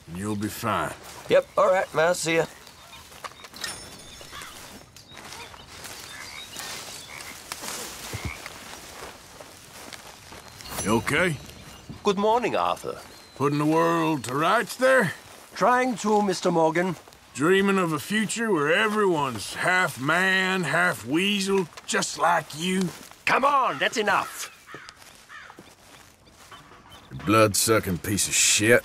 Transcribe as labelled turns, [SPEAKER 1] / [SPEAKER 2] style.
[SPEAKER 1] and you'll be fine.
[SPEAKER 2] Yep, all right, man. See ya.
[SPEAKER 1] You okay?
[SPEAKER 2] Good morning, Arthur.
[SPEAKER 1] Putting the world to rights there?
[SPEAKER 2] Trying to, Mr. Morgan.
[SPEAKER 1] Dreaming of a future where everyone's half man, half weasel, just like you?
[SPEAKER 2] Come on, that's enough.
[SPEAKER 1] You blood-sucking piece of shit.